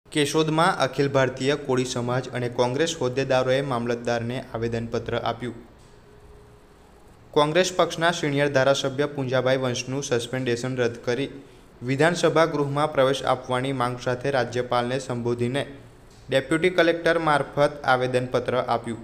કેશોદમાં અખિલ ભારતીય કોળી સમાજ અને કોંગ્રેસ હોદ્દેદારોએ મામલતદારને આવેદનપત્ર આપ્યું। કોંગ્રેસ પક્ષના સિનિયર ધારાસભ્ય પૂંજાભાઈ વંશનું સસ્પેન્ડેશન રદ કરી વિધાનસભા ગૃહમાં પ્રવેશ આપવાની માંગ સાથે રાજ્યપાલને સંબોધીને ડેપ્યુટી કલેક્ટર મારફત આવેદનપત્ર આપ્યું।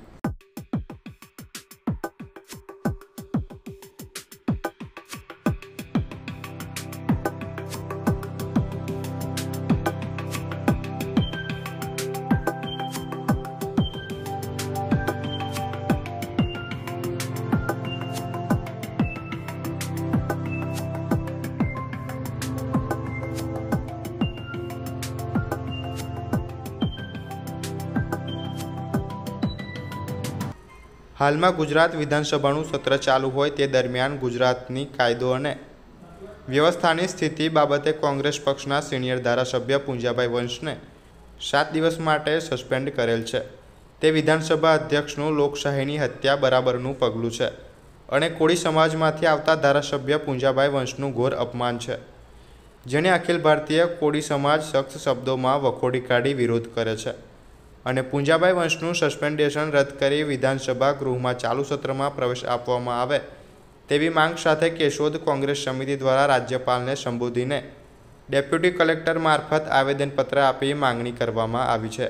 हाल में गुजरात विधानसभाનું सत्र चालू होय ते दरमियान गुजरातनी कायदो अने व्यवस्थानी स्थिति बाबते कोंग्रेस पक्षना सीनियर धारासभ्य पूंजाभाई वंशने 7 दिवस माटे सस्पेन्ड करेल छे। ते विधानसभा अध्यक्षનું લોકશાહીની हत्या बराबरનું पगલું છે અને કોળી સમાજમાંથી આવતા ધારાસભ્ય પૂંજાભાઈ વંશનું ઘોર અપમાન છે, જેને અખિલ ભારતીય કોળી સમાજ સખ્ત શબ્દોમાં વખોડી કાઢી વિરોધ કરે છે અને પૂંજાભાઈ વંશનું સસ્પેન્ડેશન રદ કરી વિધાનસભા ગૃહમાં ચાલુ સત્રમાં પ્રવેશ આપવામાં આવે તેવી માંગ સાથે કેશોદ કોંગ્રેસ સમિતિ દ્વારા રાજ્યપાલને સંબોધીને ડેપ્યુટી કલેક્ટર મારફત આવેદનપત્ર આપી માંગણી કરવામાં આવી છે।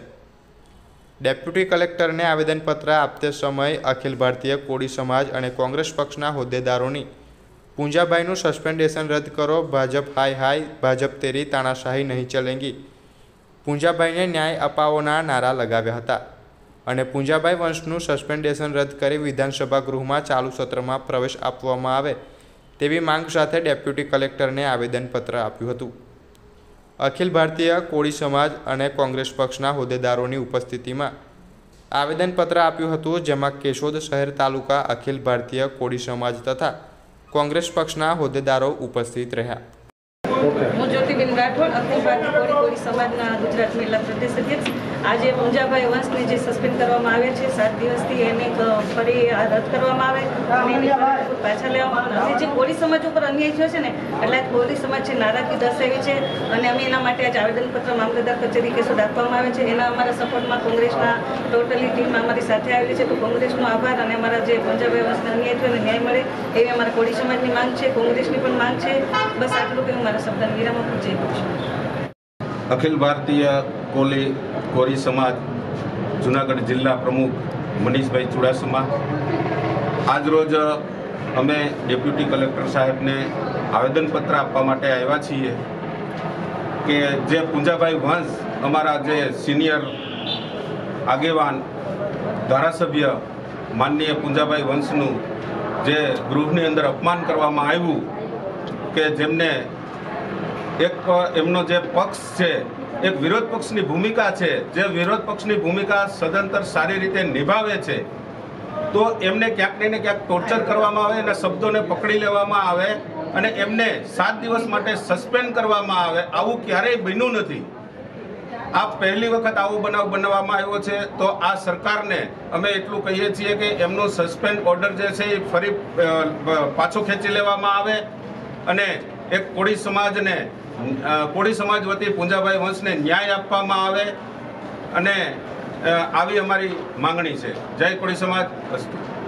ડેપ્યુટી કલેક્ટરને આવેદનપત્ર આપતે સમયે અખિલ ભારતીય કોળી સમાજ અને કોંગ્રેસ પક્ષના હોદ્દેદારોની પૂંજાભાઈનું સસ્પેન્ડેશન રદ કરો, ભાજપ હાય હાય, ભાજપ તેરી તાનાશાહી નહીં ચલેંગી, પૂંજાભાઈને ન્યાય અપાવોના નારા લગાવ્યા હતા અને પૂંજાભાઈ વંશનું સસ્પેન્ડેશન રદ કરી વિધાનસભા ગૃહમાં ચાલુ સત્રમાં પ્રવેશ આપવામાં આવે તેવી માંગ સાથે ડેપ્યુટી કલેક્ટરને આવેદનપત્ર આપ્યું હતું। અખિલ ભારતીય કોળી સમાજ અને કોંગ્રેસ પક્ષના હોદ્દેદારોની ઉપસ્થિતિમાં આવેદનપત્ર આપ્યું હતું, જેમાં કેશોદ શહેર તાલુકા અખિલ ભારતીય કોળી સમાજ તથા કોંગ્રેસ પક્ષના હોદ્દેદારો ઉપસ્થિત રહ્યા। હું જ્યોતિબેન રાઠોડ, અખિલ ભારતીય કોળી સમાજના ગુજરાત મહિલા પ્રદેશ અધ્યક્ષ। આજે પૂંજાભાઈ વંશને જે સસ્પેન્ડ કરવામાં આવે છે 7 દિવસથી, એને ફરી રદ કરવામાં આવે અને એની પાછા લેવામાં આવે। જે કોળી સમાજ ઉપર અન્યાય થયો છે ને, એટલે કોળી સમાજ છે નારાજગી દર્શાવી છે અને અમે એના માટે આજે આવેદનપત્ર મામલતદાર કચેરી કેશોદ આપવામાં આવે છે। એના અમારા સપોર્ટમાં કોંગ્રેસના ટોટલી ટીમ અમારી સાથે આવેલી છે, તો કોંગ્રેસનો આભાર અને અમારા જે પૂંજાભાઈ વંશને અન્યાય થયો અને ન્યાય મળે એવી અમારા કોળી સમાજની માંગ છે, કોંગ્રેસની પણ માંગ છે। બસ આટલું કે મારા શબ્દને વિરામ આપું। જય કૃષ્ણ। અખિલ ભારતીય કોળી સમાજ જૂનાગઢ જિલ્લા પ્રમુખ મનીષભાઈ ચુડાસમા। આજરોજ અમે ડેપ્યુટી કલેક્ટર સાહેબને આવેદનપત્ર આપવા માટે આવ્યા છીએ કે જે પૂંજાભાઈ વંશ અમારા જે સિનિયર આગેવાન ધારાસભ્ય માનનીય પૂંજાભાઈ વંશનું જે ગૃહની અંદર અપમાન કરવામાં આવ્યું, કે જેમને એક એમનો જે પક્ષ છે એક વિરોધ પક્ષની ભૂમિકા છે, જે વિરોધ પક્ષની ભૂમિકા સદંતર સારી રીતે નિભાવે છે, તો એમને ક્યાંક ને ક્યાંક ટોર્ચર કરવામાં આવે અને શબ્દોને પકડી લેવામાં આવે અને એમને 7 દિવસ માટે સસ્પેન્ડ કરવામાં આવે। આવું ક્યારેય બન્યું નથી। આ પહેલી વખત આવો બનાવ બનાવવામાં આવ્યો છે। તો આ સરકારને અમે એટલું કહીએ છીએ કે એમનો સસ્પેન્ડ ઓર્ડર જે છે એ ફરી પાછો ખેંચી લેવામાં આવે અને એક કોળી સમાજ વતી પૂંજાભાઈ વંશને ન્યાય આપવામાં આવે અને આવી અમારી માંગણી છે। જય કોળી સમાજ।